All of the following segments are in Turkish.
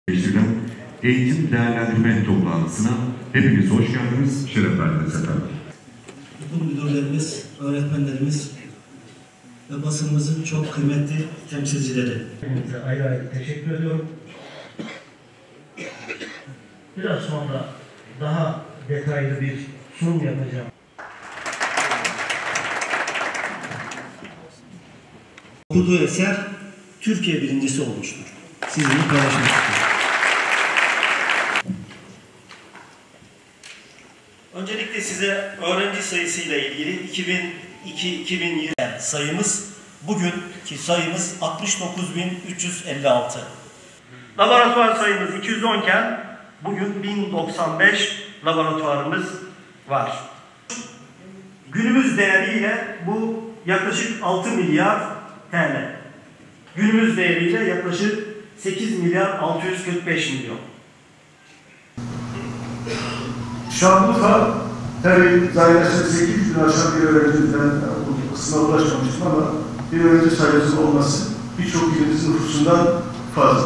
Geçirilen eğitim değerlendirme toplantısına hepiniz hoş geldiniz, şeref verdiniz efendim. Okul müdürlerimiz, öğretmenlerimiz ve basınımızın çok kıymetli temsilcileri. Hepinize ayrı ayrı teşekkür ediyorum. Biraz sonra daha detaylı bir sunum yapacağım. Okuduğu eser Türkiye birincisi olmuştur. Sizinle paylaşmak istiyorum. Öncelikle size öğrenci sayısıyla ilgili 2002-2020 sayımız, bugünkü sayımız 69.356. Laboratuvar sayımız 210 iken bugün 1095 laboratuvarımız var. Günümüz değeriyle bu yaklaşık 6 milyar TL. Günümüz değeriyle yaklaşık 8 milyar 645 milyon. Şanlıurfa, tabii zannedersem 800 bin aşağı bir öğrenciden bu kısma ulaşmamıştım ama bir öğrenci sayısının olması birçok ilimizin nüfusundan fazla.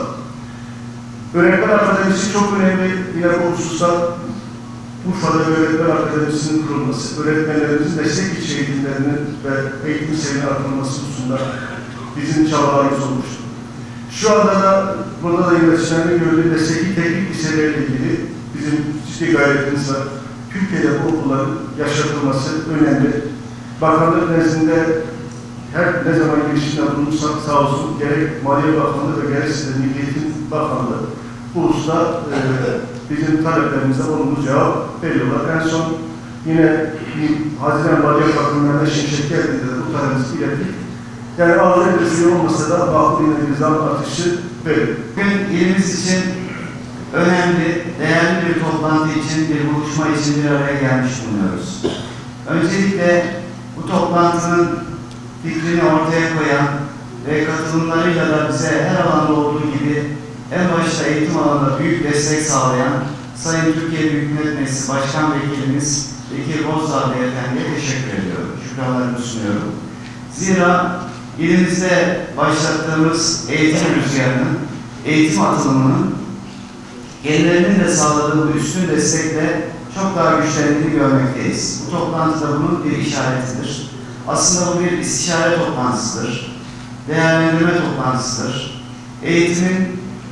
Öğretmen Akademisi çok önemli diğer hususta Urfa'da Öğretmen Akademisi'nin kurulması, öğretmenlerimizin meslek içi eğitimlerinin ve eğitim seviyesinin artırılması hususunda bizim çabalarımız olmuştur. Şu anda da burada da yöneticilerin gördüğü mesleki teknik liseleriyle ilgili bizim ciddi gayretimiz var. Türkiye'de bu okulların yaşatılması önemli. Bakanlık nezdinde her ne zaman girişimde bulunursak sağ olsun gerek Maliye Bakanlığı ve gerekse de Milli Eğitim Bakanlığı bu hususta bizim taleplerimize olumlu cevap veriyorlar. En son yine Hazine Maliye Bakanlığı'na Şimşek geldi de bu talebimizi ilettik. Yani ağır bir olmasa da makul yine bir zam artışı verir. Bugün ilimiz için önemli, değerli bir toplantı için, bir buluşma için bir araya gelmiş bulunuyoruz. Öncelikle bu toplantının fikrini ortaya koyan ve katılımlarıyla da bize her alanda olduğu gibi en başta eğitim alanında büyük destek sağlayan Sayın Türkiye Büyük Millet Meclisi Başkan Vekilimiz Bekir Bozdağ Beyefendi'ye teşekkür ediyorum. Şükranlarımı sunuyorum. Zira ilimizde başlattığımız eğitim rüzgarının, eğitim atılımının kendilerinin de sağladığı bu üstün destekle çok daha güçlendiğini görmekteyiz. Bu toplantıda bunun bir işaretidir. Aslında bu bir istişare toplantısıdır. Değerlendirme toplantısıdır. Eğitimin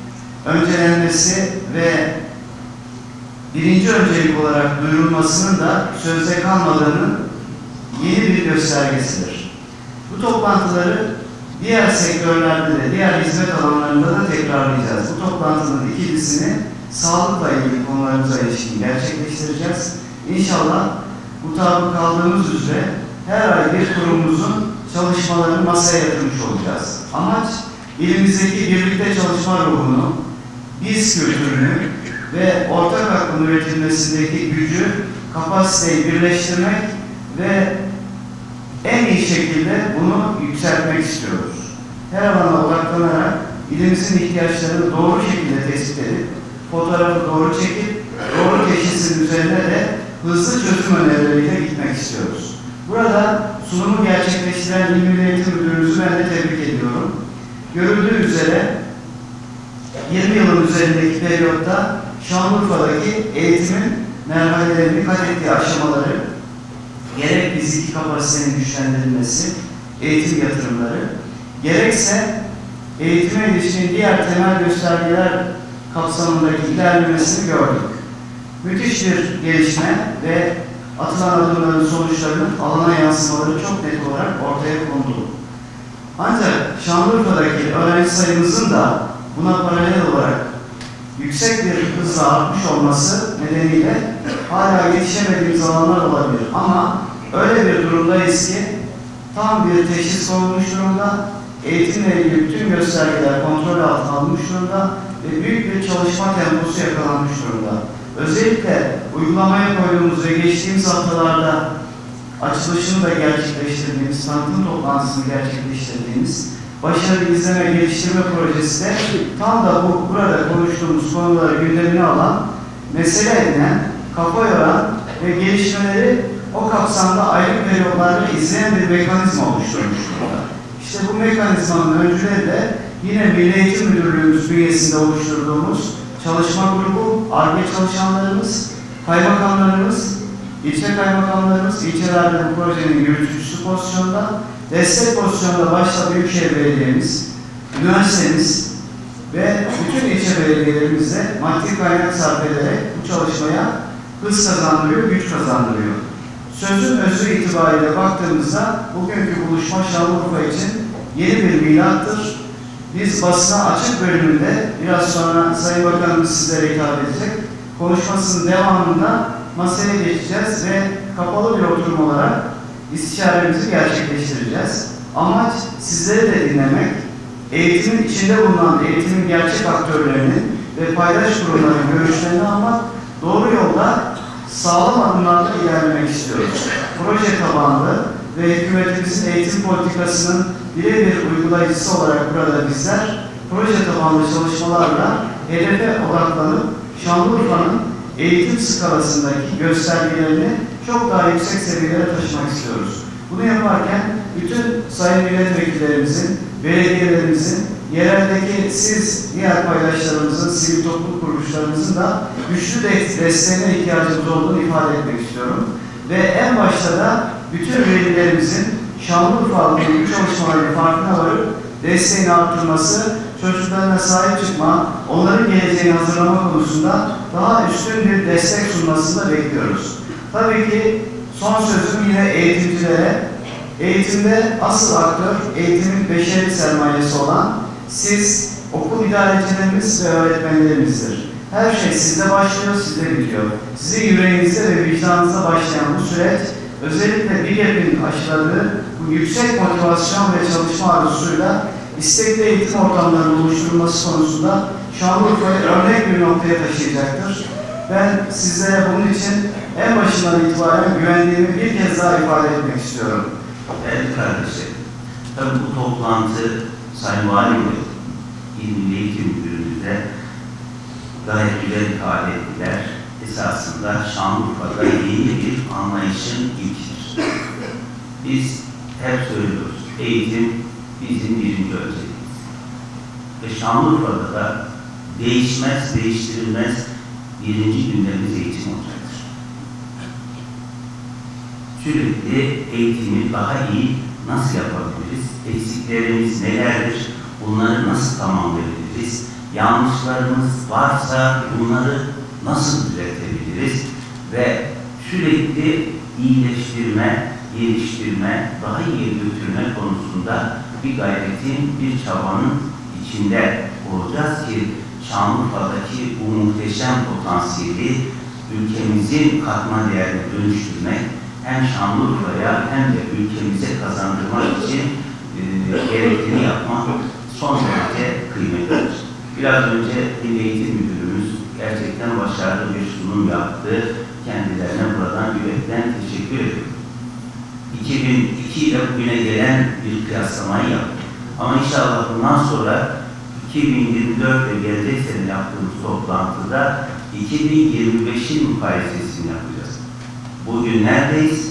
öncelenmesi ve birinci öncelik olarak duyurulmasının da sözde kalmadığının yeni bir göstergesidir. Bu toplantıları diğer sektörlerde de, diğer hizmet alanlarında da tekrarlayacağız. Bu toplantının ikincisini sağlıkla ilgili konularımıza ilişkin gerçekleştireceğiz. İnşallah mutabık kaldığımız üzere her ay bir kurumumuzun çalışmalarını masaya yatırmış olacağız. Amaç ilimizdeki birlikte çalışma ruhunu, biz kültürünü ve ortak aklın üretilmesindeki gücü, kapasiteyi birleştirmek ve en iyi şekilde bunu yükseltmek istiyoruz. Her alana odaklanarak ilimizin ihtiyaçlarını doğru şekilde tespit edip, fotoğrafı doğru çekip, doğru teşhisin üzerine de hızlı çözüm önerileriyle gitmek istiyoruz. Burada sunumu gerçekleştiren İl Milli Eğitim Müdürümüzü ben de tebrik ediyorum. Görüldüğü üzere 20 yılın üzerindeki periyotta Şanlıurfa'daki eğitimin merhalelerini kat ettiği aşamaları, gerek fiziki kapasitenin güçlendirilmesi, eğitim yatırımları, gerekse eğitime ilişkin diğer temel göstergeler kapsamındaki ilerlemesini gördük. Müthiş bir gelişme ve atılan adımların sonuçlarının alana yansımaları çok net olarak ortaya kondu. Ancak Şanlıurfa'daki öğrenci sayımızın da buna paralel olarak yüksek bir hızla artmış olması nedeniyle hala yetişemediğimiz alanlar olabilir. Ama öyle bir durumdayız ki tam bir teşhis konulmuş durumda, eğitimle ilgili bütün göstergeler kontrol altına alınmış durumda ve büyük bir çalışma temposu yakalanmış durumda. Özellikle uygulamaya koyduğumuz ve geçtiğimiz haftalarda açılışını da gerçekleştirdiğimiz, tanıtım toplantısını gerçekleştirdiğimiz başarı izleme geliştirme projesi de tam da burada konuştuğumuz konuları gündemine alan, mesele edinen, kafa yoran ve gelişmeleri o kapsamda ayrı periyotlarda izleyen bir mekanizma oluşturmuş durumda. İşte bu mekanizmanın öncüleri de yine Milli Eğitim Müdürlüğümüz bünyesinde oluşturduğumuz çalışma grubu, ARGE çalışanlarımız, kaymakamlarımız, ilçe kaymakamlarımız, ilçelerde bu projenin yürütücüsü pozisyonda, destek pozisyonda başta Büyükşehir Belediye'miz, üniversitemiz ve bütün ilçe belediyelerimizle maddi kaynak sarf ederek bu çalışmaya hız kazandırıyor, güç kazandırıyor. Sözün özü itibariyle baktığımızda bugünkü buluşma Şanlıurfa için yeni bir milattır. Biz basına açık bölümünde biraz sonra Sayın Bakanımız sizlere hitap edecek. Konuşmasının devamında masaya geçeceğiz ve kapalı bir oturum olarak istişaremizi gerçekleştireceğiz. Amaç sizleri de dinlemek, eğitimin içinde bulunan eğitimin gerçek aktörlerinin ve paydaş kurumların görüşlerini almak, doğru yolda sağlam adımlarla ilerlemek istiyoruz. Proje tabanlı ve hükümetimizin eğitim politikasının birebir uygulayıcısı olarak burada bizler proje tabanlı çalışmalarla hedefe odaklanıp Şanlıurfa'nın eğitim skalasındaki göstergelerini çok daha yüksek seviyelere taşımak istiyoruz. Bunu yaparken bütün sayın milletvekillerimizin, belediyelerimizin, yereldeki siz, diğer paydaşlarımızın, sivil toplum kuruluşlarımızın da güçlü desteğine ihtiyacımız olduğunu ifade etmek istiyorum. Ve en başta da bütün velilerimizin Şanlıurfa'nın bu çalışmaların farkına varıp desteğini artırması, çocuklarına sahip çıkma, onların geleceğini hazırlama konusunda daha üstün bir destek sunmasını da bekliyoruz. Tabii ki son sözüm yine eğitimcilere. Eğitimde asıl aktör, eğitimin beşeri sermayesi olan siz, okul idarecilerimiz ve öğretmenlerimizdir. Her şey sizde başlıyor, sizde bitiyor. Sizin yüreğinizde ve vicdanınızda başlayan bu süreç, özellikle BİGEP'in aşıladığı bu yüksek motivasyon ve çalışma arzusuyla istekli eğitim ortamlarının oluşturulması konusunda Şanlıurfa'yı örnek bir noktaya taşıyacaktır. Ben sizlere bunun için en başından itibaren güvendiğimi bir kez daha ifade etmek istiyorum. Değerli kardeşlerim, tabii bu toplantı Sayın Valim ve İl Milli Eğitim Müdürlüğü'nde gayet güzel ifade ettiler. Esasında Şanlıurfa'da yeni bir anlayışın ilkidir. Biz hep söylüyoruz, eğitim bizim birinci önceliğimiz. Ve Şanlıurfa'da da değişmez, değiştirilmez birinci gündemimiz eğitim olacaktır. Sürekli eğitimi daha iyi nasıl yapabiliriz? Eksiklerimiz nelerdir? Bunları nasıl tamamlayabiliriz? Yanlışlarımız varsa bunları nasıl düzeltebiliriz? Ve sürekli iyileştirme, geliştirme, daha iyi götürme konusunda bir gayretin, bir çabanın içinde olacağız ki Şanlıurfa'daki bu muhteşem potansiyeli ülkemizin katma değerine dönüştürmek hem Şanlıurfa'ya hem de ülkemize kazandırmak için gerektiğini yapmak son derece kıymetlidir. Biraz önce Milli Eğitim Müdürümüz gerçekten başarılı bir sunum yaptı. Kendilerine buradan yürekten teşekkür ediyorum. 2002 ile bugüne gelen bir kıyaslamayı yaptık. Ama inşallah bundan sonra 2024'te gelecek sene yaptığımız toplantıda 2025'in mukayesesini yapacağız. Bugün neredeyiz?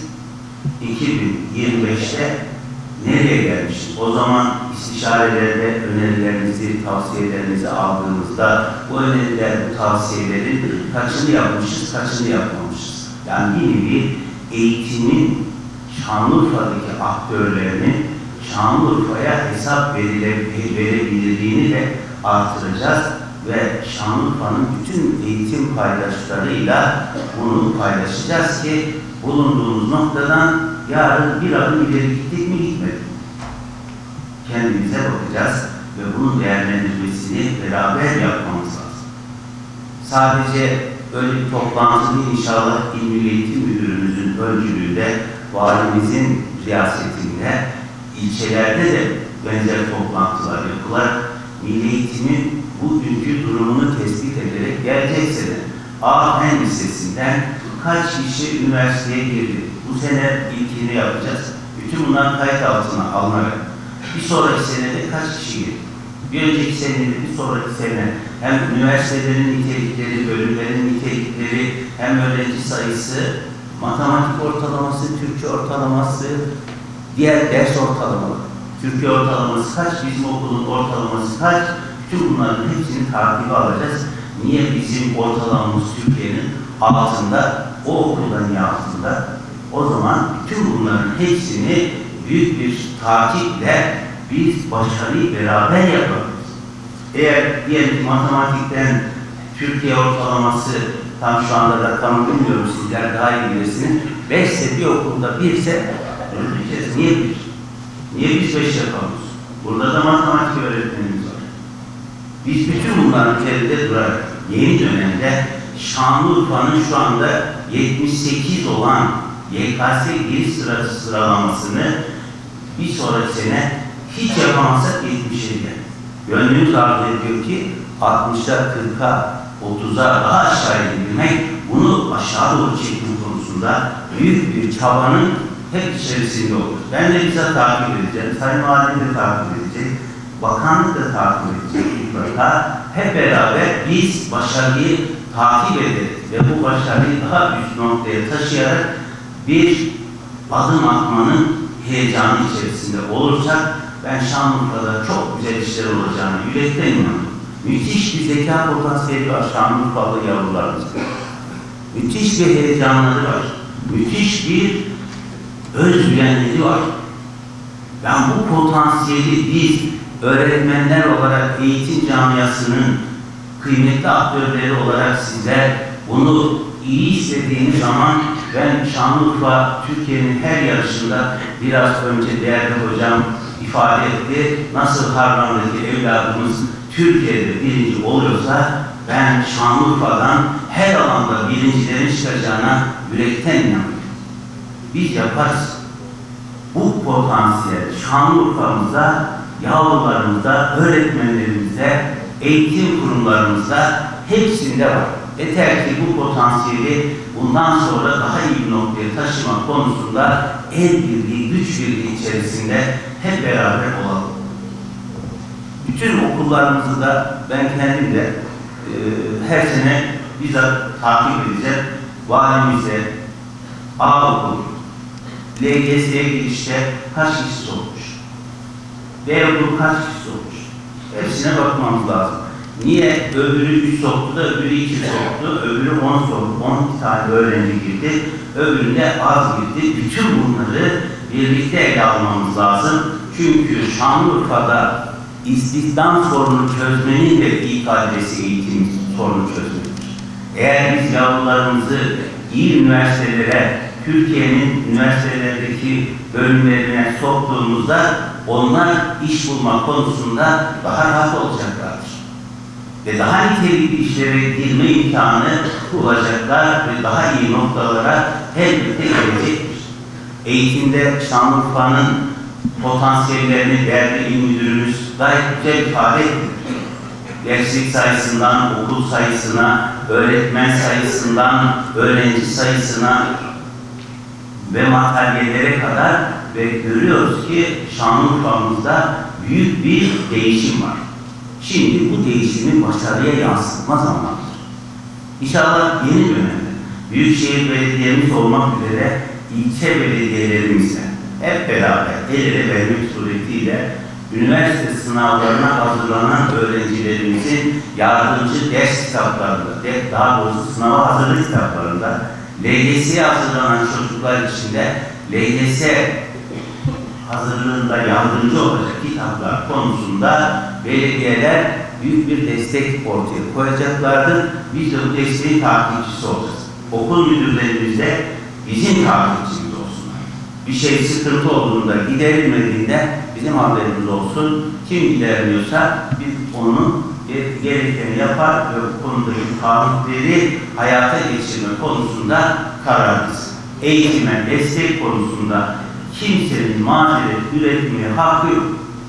2025'te nereye gelmişiz? O zaman istişarelerde önerilerinizi, tavsiyelerinizi aldığımızda bu öneriler, bu tavsiyelerin kaçını yapmışız, kaçını yapmamışız. Yani bir nevi eğitimin Şanlıurfa'daki aktörlerinin Şanlıurfa'ya hesap verebilirliğini de artıracağız ve Şanlıurfa'nın bütün eğitim paydaşlarıyla bunu paylaşacağız ki bulunduğumuz noktadan yarın bir adım ileri gittik mi gitmedik. Kendimize bakacağız ve bunun değerlendirmesini beraber yapmamız lazım. Sadece öyle bir toplantının inşallah İl Milli Eğitim Müdürümüzün öncülüğünde, valimizin riyasetinde, ilçelerde de benzer toplantılar yapılarak milli eğitimin bugünkü durumunu tespit ederek gelecek sene A Fen Lisesi'nden kaç kişi üniversiteye girdi? Bu sene ilkini yapacağız. Bütün bunlar kayıt altına alınarak bir sonraki senede kaç kişi girdi? Bir önceki senede, bir sonraki sene hem üniversitelerin nitelikleri, bölümlerin nitelikleri, hem öğrenci sayısı, matematik ortalaması, Türkçe ortalaması, diğer ders ortalamaları. Türkiye ortalaması kaç, bizim okulun ortalaması kaç, bütün bunların hepsini takibe alacağız. Niye bizim ortalamamız Türkiye'nin altında, o okulda niye altında? O zaman bütün bunların hepsini büyük bir takiple biz başarıyı beraber yaparız. Eğer diyelim matematikten Türkiye ortalaması, tam şu anda rakamı bilmiyorum, sizler daha iyi bilirsiniz, 5 ise bir okulda 1 ise niye 1? Niye biz 5 yapamıyoruz? Burada da matematik öğretmenimiz var. Biz bütün bunların üzerinde durarak yeni dönemde Şanlıurfa'nın şu anda 78 olan YKS giriş sıralamasını bir sonraki sene hiç yapamazsak 70'e gelir. Gönlümüz arzu ediyor ki 60'a, 40'a, 30'a daha aşağıya indirmek, bunu aşağı doğru çekme konusunda büyük bir çabanın hep içerisinde olur. Ben de bize takip edeceğim, Sayın Valim de takip edecek, bakanlık da takip edecek mutlaka. Hep beraber biz başarıyı takip ederiz ve bu başarıyı daha üst noktaya taşıyarak bir adım atmanın heyecanı içerisinde olursak, ben Şanlıurfa'da çok güzel işler olacağını yürekten inanıyorum. Müthiş bir zeka potansiyeli var Şanlıurfa'lı yavrularımızda. Müthiş bir heyecanları var. Müthiş bir özgüvenleri var. Ben bu potansiyeli biz öğretmenler olarak eğitim camiasının kıymetli aktörleri olarak sizler bunu iyi istediğiniz zaman, ben Şanlıurfa Türkiye'nin her yarışında biraz önce değerli hocam ifade etti. Nasıl Harran'daki evladımız Türkiye'de birinci oluyorsa, ben Şanlıurfa'dan her alanda birincilerin çıkacağına yürekten inanıyorum. Biz yaparız. Bu potansiyel Şanlıurfa'mızda, yavrularımızda, öğretmenlerimizde, eğitim kurumlarımızda hepsinde var. Yeter ki bu potansiyeli bundan sonra daha iyi bir noktaya taşıma konusunda el birliği, güç birliği içerisinde hep beraber olalım. Bütün okullarımızı da ben kendim de her sene bizzat takip edeceğim. Valimize, A okul, LGS'ye girişte kaç kişi sokmuş? B okul kaç kişi sokmuş? Hepsine bakmamız lazım. Niye öbürü 3 soktu da öbürü 2 soktu, öbürü 10 soktu, 12 tane öğrenci girdi, öbüründe az girdi. Bütün bunları birlikte ele almamız lazım. Çünkü Şanlıurfa'da istihdam sorunu çözmenin de ilk adresi eğitim sorunu çözmedir. Eğer biz yavrularımızı iyi üniversitelere, Türkiye'nin üniversitelerindeki bölümlerine soktuğumuzda onlar iş bulma konusunda daha rahat olacaklardır. Ve daha nitelikli işlere girme imkanı bulacaklar ve daha iyi noktalara elbette gelecektir. Eğitimde Şanlıurfa'nın potansiyellerini değerli il müdürümüz gayet güzel ifade etti. Derslik sayısından okul sayısına, öğretmen sayısından öğrenci sayısına ve materyallere kadar ve görüyoruz ki Şanlıurfa'mızda büyük bir değişim var. Şimdi bu değişimin başarıya yansıtma zamanıdır. İnşallah yeni dönemde Büyükşehir Belediye'miz olmak üzere ilçe belediyelerimizle hep beraber el ele vermek suretiyle üniversite sınavlarına hazırlanan öğrencilerimizin yardımcı ders kitaplarında, daha doğrusu sınava hazırlık kitaplarında, LGS'ye hazırlanan çocuklar için de LGS hazırlığında yardımcı olacak kitaplar konusunda belediyeler büyük bir destek ortaya koyacaklardır. Biz de bu desteğin takipçisi olacağız. Okul müdürlerimiz de bizim takipçimiz olsunlar. Bir şey sıkıntı olduğunda, giderilmediğinde bizim haberimiz olsun. Kim gidermiyorsa biz onun gerekeni yapar ve bu konudaki taahhütleri hayata geçirme konusunda kararlıyız. Eğitime destek konusunda kimsenin mazeret üretmeye hakkı yok.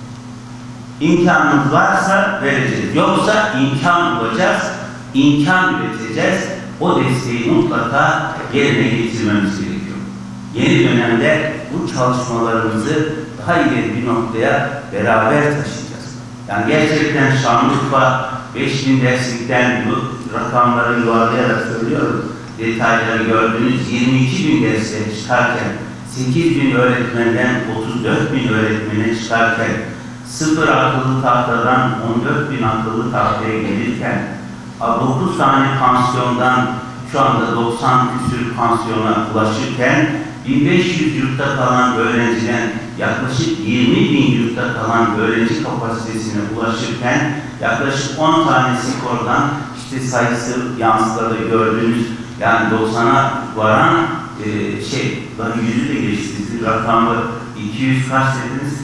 İmkanımız varsa vereceğiz. Yoksa imkan bulacağız, imkan üreteceğiz. O desteği mutlaka yerine getirmemiz gerekiyor. Yeni dönemde bu çalışmalarımızı daha ileri bir noktaya beraber taşıyacağız. Yani gerçekten Şanlıurfa 5000 derslikten bu rakamları yuvarlayarak söylüyorum. Detayları gördüğünüz 22.000 dersleri çıkarken 8.000 öğretmenden 34.000 öğretmene çıkarken, 0 akıllı tahtadan 14.000 akıllı tahtaya gelirken, 9 tane pansiyondan şu anda 90 küsür pansiyona ulaşırken, 1500 yurtta kalan öğrenciden yaklaşık 20.000 yurtta kalan öğrenci kapasitesine ulaşırken, yaklaşık 10 tane skordan işte sayısı yansıda gördüğünüz, yani 90'a varan daha 100'ü de geçti. Rakamı 200 kaç dediniz?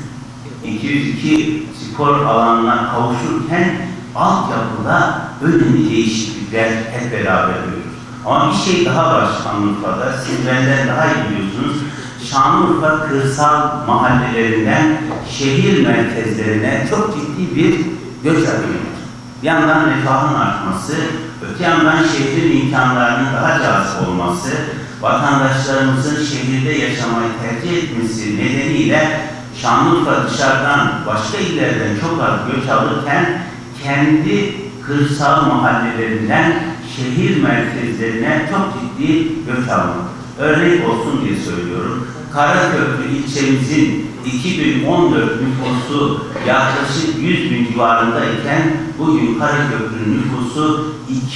202 spor alanına kavuşurken altyapıda önemli değişiklikler hep beraber görüyoruz. Ama bir şey daha var Şanlıurfa'da. Siz benden daha iyi biliyorsunuz. Şanlıurfa kırsal mahallelerinden şehir merkezlerine çok ciddi bir göç akımı. Bir yandan refahın artması, öte yandan şehrin imkanlarının daha cazip olması, vatandaşlarımızın şehirde yaşamayı tercih etmesi nedeniyle Şanlıurfa dışarıdan, başka illerden çok az göç alırken kendi kırsal mahallelerinden şehir merkezlerine çok ciddi göç almak. Örnek olsun diye söylüyorum. Karaköprü ilçemizin 2014 nüfusu yaklaşık 100.000 civarındayken bugün Karaköprü'nün nüfusu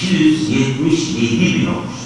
277.000 olmuş.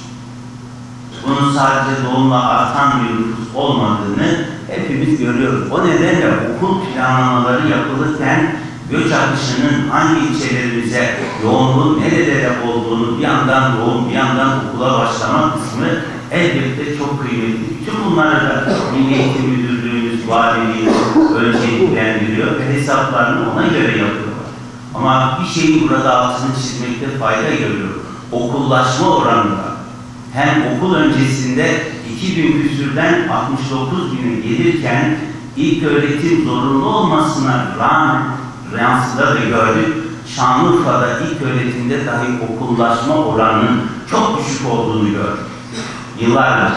Bunun sadece doğumla artan bir nüfus olmadığını hepimiz görüyoruz. O nedenle okul planlamaları yapılırken göç akışının hangi ilçelerimize, yoğunluğun nerelere olduğunu bir yandan doğum, bir yandan okula başlama kısmı elbette çok kıymetli. Bütün bunları da Milli Eğitim Müdürlüğümüz, valiliğimiz önceliklendiriyor ve hesaplarını ona göre yapıyorlar. Ama bir şeyin burada altını çizmekte fayda görüyorum. Okullaşma oranında hem okul öncesinde 2000 küsürden 69.000'e gelirken ilk öğretim zorunlu olmasına rağmen yansıda da gördük. Şanlıurfa'da ilk öğretimde dahi okullaşma oranının çok düşük olduğunu gördük. Yıllardır.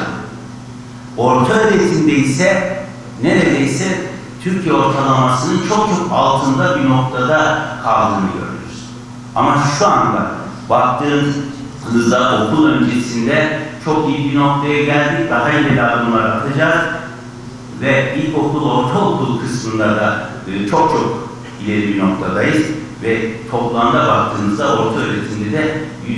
Orta öğretimde ise neredeyse Türkiye ortalamasının çok altında bir noktada kaldığını görüyoruz. Ama şu anda baktığımızda okul öncesinde çok iyi bir noktaya geldik. Daha ileri adımlar atacağız. Ve ilkokul, ortaokul kısmında da çok ileri bir noktadayız. Ve toplamda baktığımızda orta öğretimde de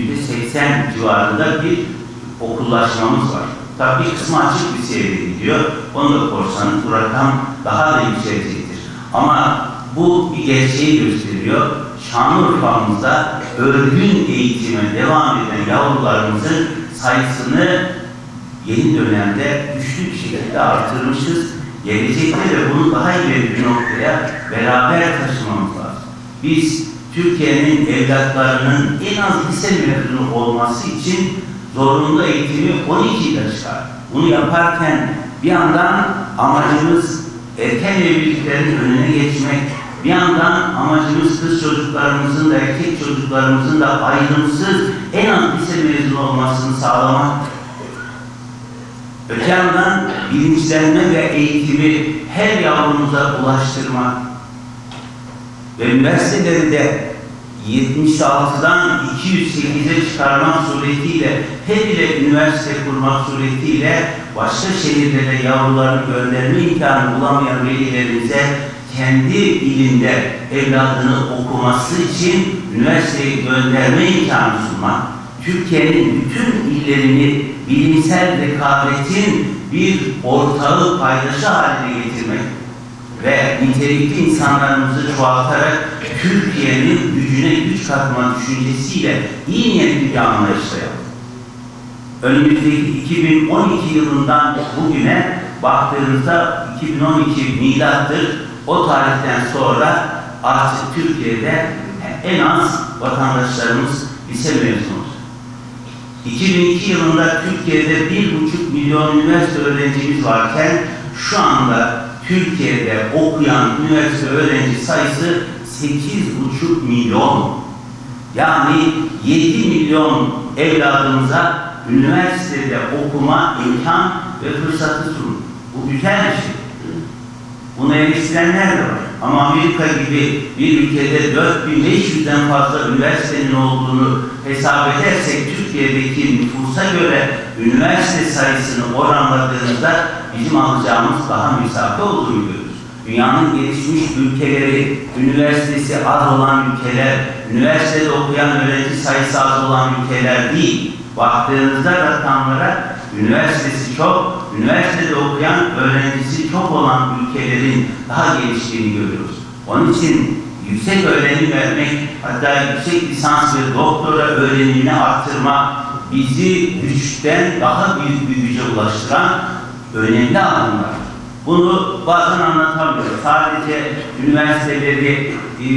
%80 civarında bir okullaşmamız var. Tabii bir kısmı açık liseye gidiyor. Onu da korsanız bu rakam daha da yükselecektir. Ama bu bir gerçeği gösteriyor. Şanlıurfa'mızda örgün eğitime devam eden yavrularımızın sayısını yeni dönemde güçlü bir şekilde artırmışız. Gelecekte de bunu daha ileri bir noktaya beraber taşımamız lazım. Biz Türkiye'nin evlatlarının en az lise mezunu olması için zorunlu eğitimi 12 ile çıkar. Bunu yaparken bir yandan amacımız erken evliliklerin önüne geçmek, bir yandan amacımız kız çocuklarımızın da erkek çocuklarımızın da ayrımsız en az lise mezunu olmasını sağlamak. Öte yandan bilinçlenme ve eğitimi her yavrumuza ulaştırmak ve üniversiteleri de 76'dan 208'e çıkarmak suretiyle, her ile üniversite kurmak suretiyle başka şehirlere yavrularını gönderme imkanı bulamayan velilerimize kendi ilinde evladını okuması için üniversiteye gönderme imkanı sunmak, Türkiye'nin bütün illerini bilimsel rekabetin bir ortağı paydaşı haline getirmek ve nitelikli insanlarımızı çoğaltarak Türkiye'nin gücüne güç katma düşüncesiyle iyi niyetli bir anlayışla yaptık. Önümüzdeki 2012 yılından bugüne baktığınızda 2012 milattır. O tarihten sonra artık Türkiye'de en az vatandaşlarımız lise mezunu. 2002 yılında Türkiye'de 1,5 milyon üniversite öğrencimiz varken şu anda Türkiye'de okuyan üniversite öğrenci sayısı 8,5 milyon. Yani 7 milyon evladımıza üniversitede okuma imkan ve fırsatı sunun. Bu güzel bir şey. Bunu eleştirenler de var. Ama Amerika gibi bir ülkede 4500'den fazla üniversitenin olduğunu hesap edersek Türkiye'deki nüfusa göre üniversite sayısını oranladığımızda bizim alacağımız daha mesafe olduğunu görüyoruz. Dünyanın gelişmiş ülkeleri, üniversitesi az olan ülkeler, üniversitede okuyan öğrenci sayısı az olan ülkeler değil. Baktığınızda rakamlara üniversitesi çok, üniversitede okuyan öğrencisi çok olan ülkelerin daha geliştiğini görüyoruz. Onun için yüksek öğrenim vermek, hatta yüksek lisans ve doktora öğrenimini arttırmak bizi güçten daha büyük bir güce ulaştıran önemli adımlar. Bunu bazen anlatamıyoruz. Sadece üniversiteleri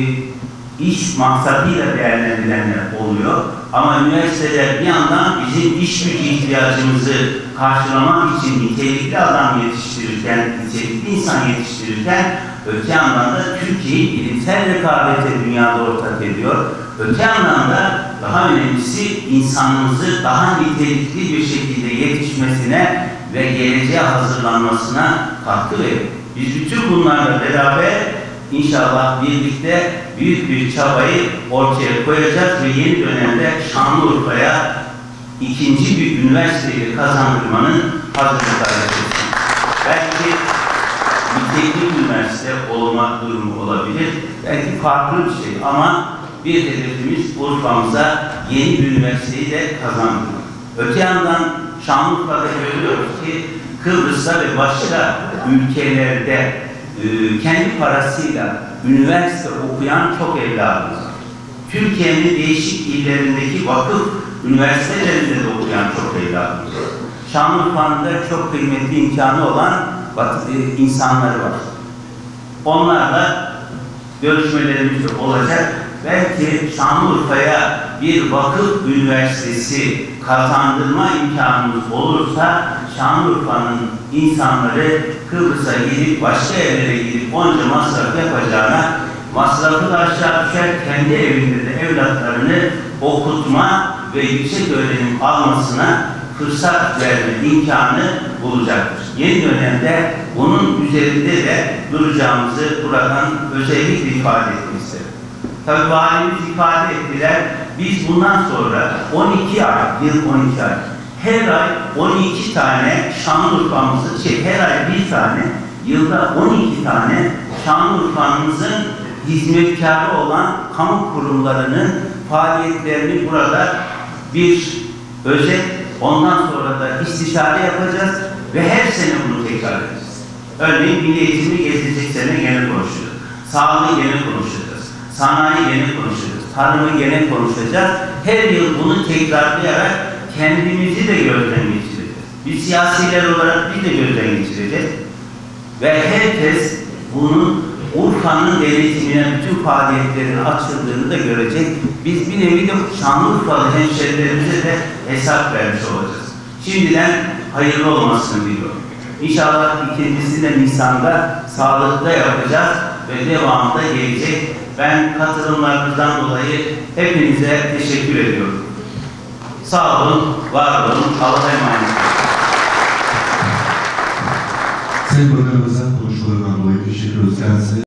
iş maksadıyla değerlendirilenler oluyor. Ama üniversiteler bir yandan bizim iş gücü ihtiyacımızı karşılamak için nitelikli adam yetiştirirken, nitelikli insan yetiştirirken, öte yandan da Türkiye'yi bilimsel rekabete dünyada ortak ediyor. Öte yandan da daha önemlisi insanımızı daha nitelikli bir şekilde yetişmesine ve geleceğe hazırlanmasına katkı veriyor. Biz bütün bunlarla beraber İnşallah birlikte büyük bir çabayı ortaya koyacağız ve yeni dönemde Şanlıurfa'ya ikinci bir üniversiteyi kazandırmanın hazırlıkları yapacağız. Belki bir teknik üniversite olma durumu olabilir. Belki farklı bir şey ama bir hedefimiz Urfa'mıza yeni bir üniversiteyi de kazandırmak. Öte yandan Şanlıurfa'da görüyoruz ki Kıbrıs'ta ve başka ülkelerde kendi parasıyla üniversite okuyan çok evladımız var. Türkiye'nin değişik illerindeki vakıf üniversitelerinde de okuyan çok evladımız var. Şanlıurfa'nın da çok kıymetli imkanı olan insanları var. Onlarla görüşmelerimiz olacak. Belki Şanlıurfa'ya bir vakıf üniversitesi kazandırma imkanımız olursa Şanlıurfa'nın insanları Kıbrıs'a gidip başka yerlere gidip onca masraf yapacağına masrafı da aşağı düşer, kendi evinde de evlatlarını okutma ve yüksek öğrenim almasına fırsat verme imkanı bulacaktır. Yeni dönemde bunun üzerinde de duracağımızı buradan özellikle ifade etmek isterim. Tabii valimiz ifade ettiler, biz bundan sonra 12 ay, yıl 12 ay, her ay 12 tane Şanlıurfa'mızı, her ay bir tane, yılda 12 tane Şanlıurfa'mızın hizmetkarı olan kamu kurumlarının faaliyetlerini burada bir özet, ondan sonra da istişare yapacağız ve her sene bunu tekrar edeceğiz. Örneğin milli eğitimi gelecek sene gene konuşacağız. Sağlığı gene konuşacağız. Sanayi gene konuşacağız. Tarımı gene konuşacağız. Her yıl bunu tekrarlayarak kendimizi de gözden geçireceğiz. Biz siyasiler olarak biz de gözden geçireceğiz. Ve herkes bunun Urfa'nın denetimine bütün faaliyetlerin açıldığını da görecek. Biz bir nevi de Şanlıurfa'lı hemşerilerimize de hesap vermiş olacağız. Şimdiden hayırlı olmasını diliyorum. İnşallah ikincisini de Nisan'da sağlıkta yapacağız ve devamında gelecek. Ben katılımlarınızdan dolayı hepinize teşekkür ediyorum. Sağ olun, var olun, Allah'a emanet olun. Sayın Bakanımıza konuşmalarından dolayı teşekkür ederiz kendisine.